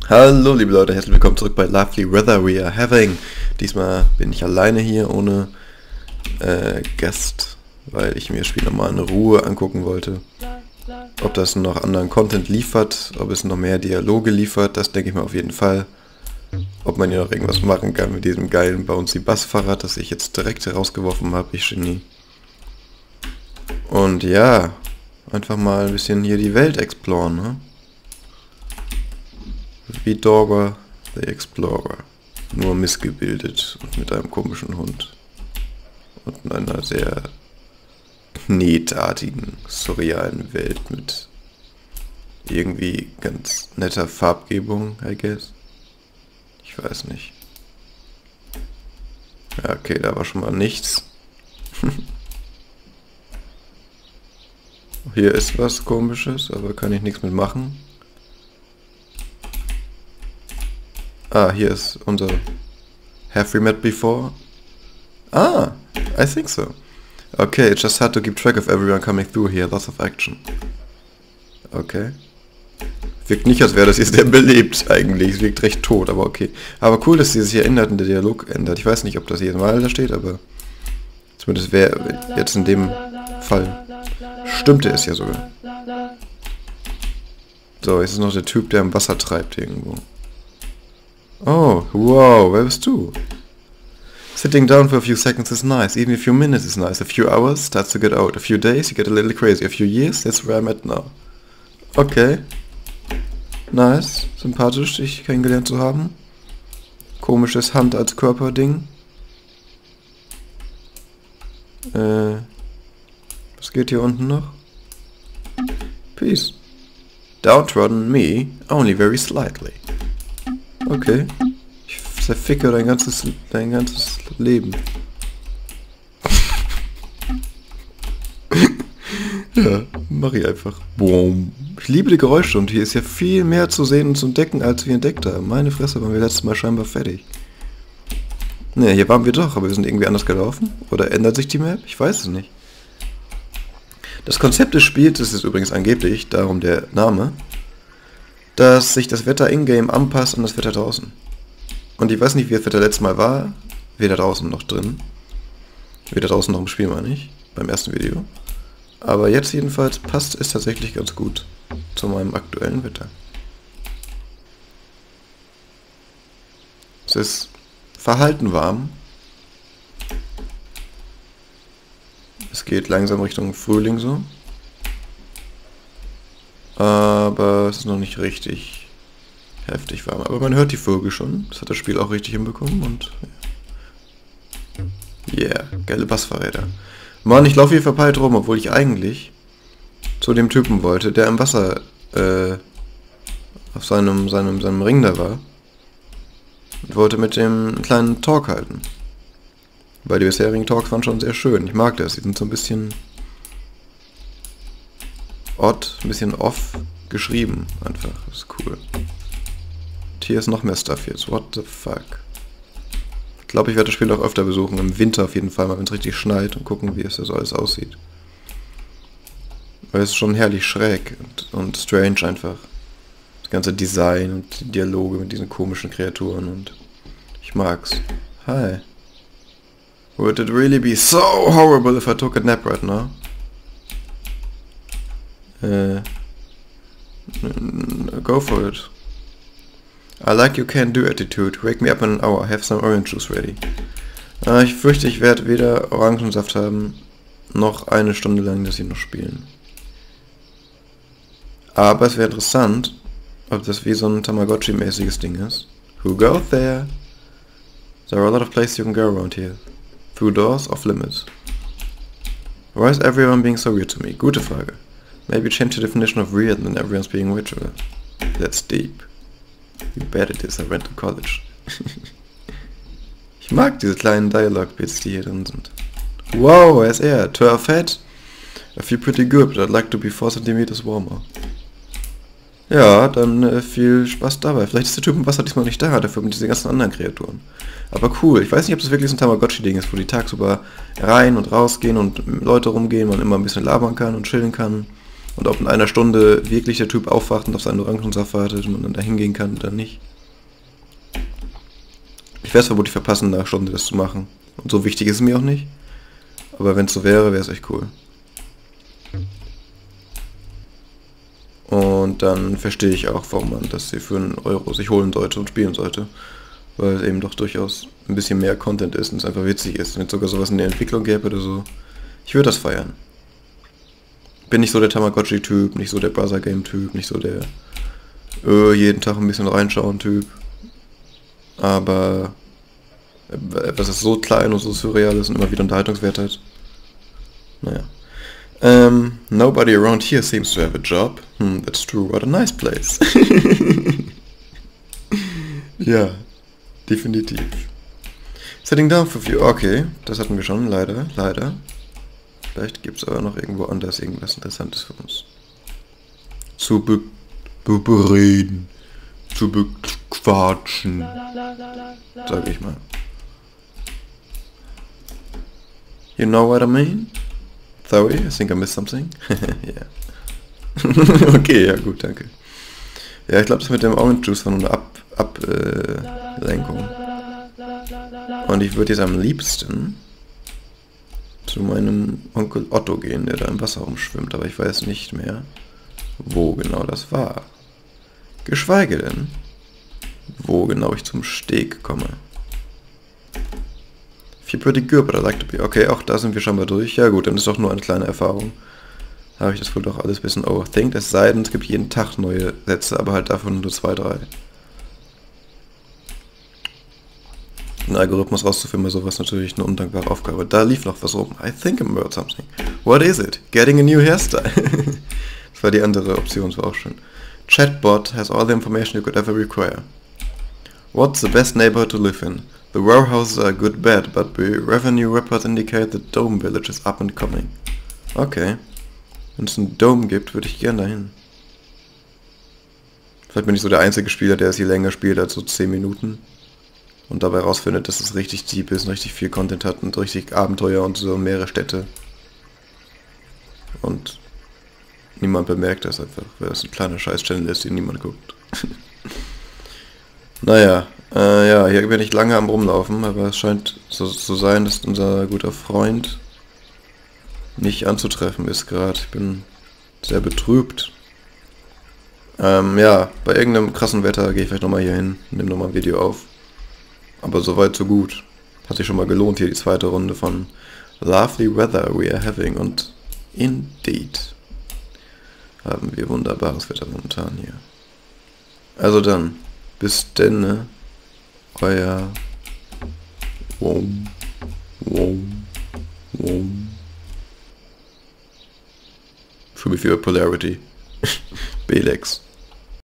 Hallo liebe Leute, herzlich willkommen zurück bei Lovely Weather We Are Having. Diesmal bin ich alleine hier ohne Gast, weil ich mir das Spiel nochmal in Ruhe angucken wollte. Ob das noch anderen Content liefert, ob es noch mehr Dialoge liefert, das denke ich mal auf jeden Fall. Ob man hier noch irgendwas machen kann mit diesem geilen Bouncy-Bass-Fahrrad, das ich jetzt direkt herausgeworfen habe, ich Genie. Und ja, einfach mal ein bisschen hier die Welt exploren, ne? Wie Dogger the Explorer. Nur missgebildet und mit einem komischen Hund. Und in einer sehr knetartigen, surrealen Welt mit irgendwie ganz netter Farbgebung, I guess. Ich weiß nicht. Ja, okay, da war schon mal nichts. Hier ist was Komisches, aber kann ich nichts mit machen. Ah, hier ist unser... Have we met before? Ah, I think so. Okay, it's just hard to keep track of everyone coming through here. Lots of action. Okay. Wirkt nicht, als wäre das hier sehr belebt eigentlich. Es wirkt recht tot, aber okay. Aber cool, dass sie sich hier ändert und der Dialog ändert. Ich weiß nicht, ob das jedes Mal da steht, aber... Zumindest wäre jetzt in dem Fall... Stimmte es ja sogar. So, jetzt ist noch der Typ, der im Wasser treibt irgendwo. Oh, wow, wer bist du? Sitting down for a few seconds is nice, even a few minutes is nice, a few hours starts to get old, a few days you get a little crazy, a few years, that's where I'm at now. Okay. Nice, sympathisch, dich kennengelernt zu haben. Komisches Hand als Körperding. Was geht hier unten noch? Peace. Downtrodden me, only very slightly. Okay. Ich zerficke dein ganzes Leben. Ja, mach ich einfach. Boom. Ich liebe die Geräusche und hier ist ja viel mehr zu sehen und zu entdecken, als wir entdeckt haben. Meine Fresse, waren wir letztes Mal scheinbar fertig. Ne, hier waren wir doch, aber wir sind irgendwie anders gelaufen. Oder ändert sich die Map? Ich weiß es nicht. Das Konzept des Spiels ist übrigens angeblich, darum der Name, dass sich das Wetter in-game anpasst an das Wetter draußen. Und ich weiß nicht, wie das Wetter letztes Mal war. Weder draußen noch drin. Weder draußen noch im Spiel, meine ich. Beim ersten Video. Aber jetzt jedenfalls passt es tatsächlich ganz gut zu meinem aktuellen Wetter. Es ist verhalten warm. Es geht langsam Richtung Frühling so. Aber es ist noch nicht richtig heftig warm. Aber man hört die Vögel schon. Das hat das Spiel auch richtig hinbekommen und... Yeah, geile Bassfahrräder. Mann, ich laufe hier verpeilt rum, obwohl ich eigentlich zu dem Typen wollte, der im Wasser auf seinem Ring da war. Und wollte mit dem einen kleinen Talk halten. Weil die bisherigen Talks waren schon sehr schön. Ich mag das. Die sind so ein bisschen... odd, ein bisschen off geschrieben, einfach. Das ist cool. Und hier ist noch mehr Stuff jetzt. What the fuck? Ich glaube, ich werde das Spiel auch öfter besuchen. Im Winter auf jeden Fall, mal wenn es richtig schneit und gucken, wie es da so alles aussieht. Weil es ist schon herrlich schräg und strange einfach. Das ganze Design und die Dialoge mit diesen komischen Kreaturen und ich mag's. Hi. Would it really be so horrible if I took a nap right now? Go for it. I like your can-do attitude. Wake me up in an hour. Have some orange juice ready. Ich fürchte, ich werde weder Orangensaft haben, noch eine Stunde lang das hier noch spielen. Aber es wäre interessant, ob das wie so ein Tamagotchi-mäßiges Ding ist. Who goes there? There are a lot of places you can go around here. Through doors, off limits. Why is everyone being so weird to me? Gute Frage. Maybe change the definition of weird and then everyone's being ritual. That's deep. You bet it is, I went to college. Ich mag diese kleinen Dialog-Bits, die hier drin sind. Wow, wer ist er? 12 head? I feel pretty good, but I'd like to be 4 cm warmer. Ja, dann viel Spaß dabei. Vielleicht ist der Typ im Wasser diesmal nicht da, dafür mit diesen ganzen anderen Kreaturen. Aber cool, ich weiß nicht, ob das wirklich so ein Tamagotchi-Ding ist, wo die tagsüber rein und rausgehen und Leute rumgehen, man immer ein bisschen labern kann und chillen kann. Und ob in einer Stunde wirklich der Typ aufwacht und auf seinen Orangensaft wartet und man dann da hingehen kann oder nicht. Ich werde es vermutlich verpassen, nach Stunde das zu machen. Und so wichtig ist es mir auch nicht. Aber wenn es so wäre, wäre es echt cool. Und dann verstehe ich auch, warum man das hier für einen Euro sich holen sollte und spielen sollte. Weil es eben doch durchaus ein bisschen mehr Content ist und es einfach witzig ist. Wenn es sogar sowas in der Entwicklung gäbe oder so. Ich würde das feiern. Bin nicht so der Tamagotchi-Typ, nicht so der Brother-Game-Typ, nicht so der jeden Tag ein bisschen reinschauen-Typ. Aber etwas, das so klein und so surreal ist und immer wieder Unterhaltungswert hat. Naja. Nobody around here seems to have a job. That's true, what a nice place. Ja, definitiv. Setting down for view. Okay, das hatten wir schon, leider. Vielleicht gibt es aber noch irgendwo anders irgendwas Interessantes für uns. Zu bereden. Zu bequatschen. Sag ich mal. You know what I mean? Sorry, I think I missed something. Yeah. Okay, ja gut, danke. Ja, ich glaube, das mit dem Orange Juice war nur eine Ablenkung. Und ich würde jetzt am liebsten zu meinem Onkel Otto gehen, der da im Wasser rumschwimmt, aber ich weiß nicht mehr, wo genau das war. Geschweige denn, wo genau ich zum Steg komme. Feel pretty good, but I like to be... Okay, auch da sind wir schon mal durch. Ja gut, dann ist doch nur eine kleine Erfahrung. Habe ich das wohl doch alles ein bisschen overthinkt. Es sei denn, es gibt jeden Tag neue Sätze, aber halt davon nur 2, 3. Ein Algorithmus rauszufinden bei sowas natürlich eine undankbare Aufgabe. Da lief noch was rum. I think I'm about something. What is it? Getting a new hairstyle. Das war die andere Option, das war auch schön. Chatbot has all the information you could ever require. What's the best neighborhood to live in? The warehouses are a good bet, but the revenue reports indicate the Dome Village is up and coming. Okay. Wenn es einen Dome gibt, würde ich gerne dahin. Vielleicht bin ich so der einzige Spieler, der es hier länger spielt als so 10 Minuten. Und dabei rausfindet, dass es richtig deep ist und richtig viel Content hat und richtig Abenteuer und so mehrere Städte. Und niemand bemerkt das einfach, weil das ein kleiner Scheiß-Channel ist, den niemand guckt. Naja, ja, hier bin ich lange am Rumlaufen, aber es scheint so zu sein, dass unser guter Freund nicht anzutreffen ist gerade. Ich bin sehr betrübt. Ja, bei irgendeinem krassen Wetter gehe ich vielleicht nochmal hier hin, nehme nochmal ein Video auf. Aber soweit so gut. Hat sich schon mal gelohnt, hier die zweite Runde von Lovely Weather we are having. Und indeed haben wir wunderbares Wetter momentan hier. Also dann, bis denne, euer Für mich für Polarity. Belex.